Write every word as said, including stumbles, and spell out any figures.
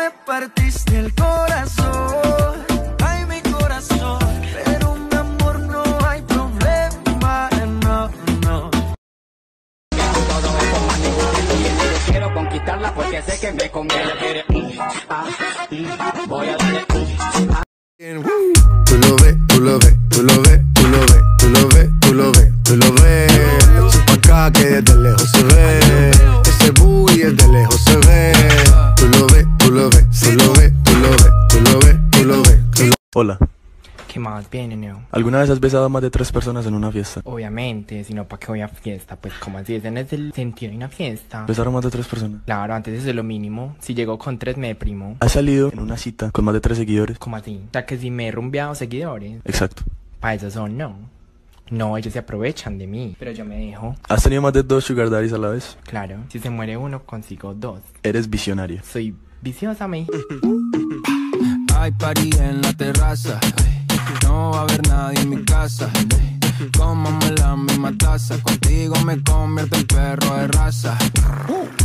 me partiste el corazón, ay mi corazón, pero mi amor no hay problema, no, no. Todo esto más ningún yo quiero conquistarla porque sé que me conviene. Ah, voy a darle. Tú lo ves, tú lo ves, tú lo ves, tú lo ves, tú lo ves, tú lo ves, tú lo ves. Echa pa' acá que desde lejos se ve. Ese booty desde lejos se ve. Tú lo ves, tú lo ves, tú lo ves, tú lo ves, tú lo ves, tú lo ves, tú lo ves. Hola. ¿Qué más? Bien, ¿no? ¿Alguna vez has besado a más de tres personas en una fiesta? Obviamente, si no, ¿para qué voy a fiesta? Pues como así, ese no es el sentido de una fiesta. ¿Besaron más de tres personas? Claro, antes eso es lo mínimo. Si llego con tres me deprimo. ¿Has salido en una cita con más de tres seguidores? ¿Cómo así? O sea que si me he rumbeado seguidores. Exacto. Para eso son, no. No, ellos se aprovechan de mí. Pero yo me dejo. ¿Has tenido más de dos sugar daddies a la vez? Claro, si se muere uno, consigo dos. Eres visionaria. Soy viciosa, me. Hay party en la terraza, no va a haber nadie en mi casa. Comamos la misma taza, contigo me convierto en perro de raza.